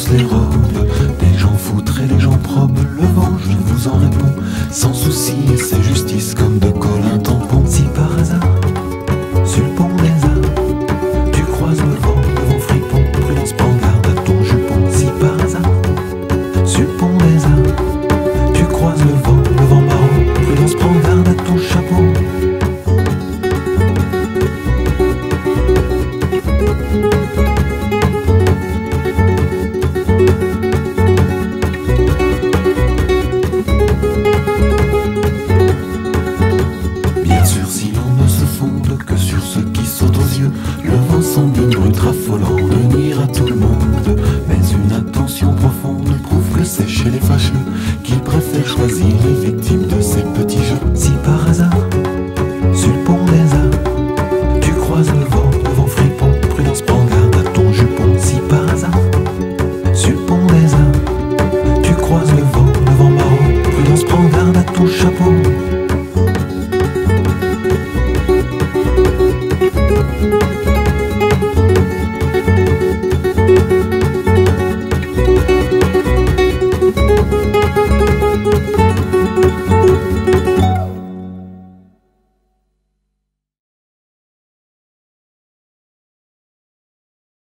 haussent les robes, des gens foutres et des gens probes. Le vent, je vous en réponds, sans souci, c'est justice comme de colle un tampon. Si par hasard, sur le pont des arts, tu croises le vent fripon, prudence, prends garde à ton jupon. Si par hasard, sur le pont des arts, tu croises le vent marrant, prudence, prends garde à ton chapeau. Bien sûr, si l'on ne se fonde que sur ce qui saute aux yeux, le vent semble une brute raffolant de nuire à tout le monde. Mais une attention profonde prouve que c'est chez les fâcheux qu'ils préfèrent choisir les victimes